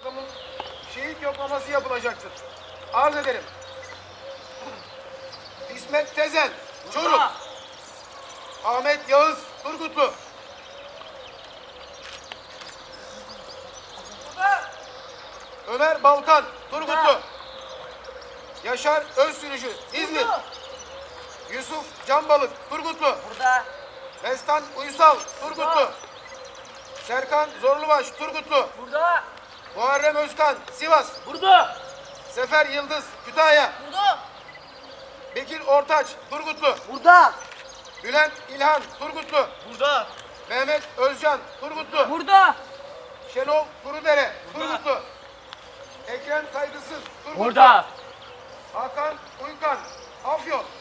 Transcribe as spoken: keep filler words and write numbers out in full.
Kaymakamın şehit yoklaması yapılacaktır. Arz ederim. İsmet Tezel, Çorum. Ahmet Yağız, Turgutlu. Ömer Balkan, Turgutlu. Yaşar Özsürücü, İzmir. Yusuf Canbalık, Turgutlu. Burada. Mestan Uysal, Turgutlu. Serkan Zorlubaş, Turgutlu. Burada. Muharrem Özkan, Sivas. Burada. Sefer Yıldız, Kütahya. Burada. Bekir Ortaç, Turgutlu. Burada. Bülent İlhan, Turgutlu. Burada. Mehmet Özcan, Turgutlu. Burada. Şenol Kurudere, Turgutlu. Ekrem Kaygısız, Turgutlu. Burada. Hakan Uykan, Afyon.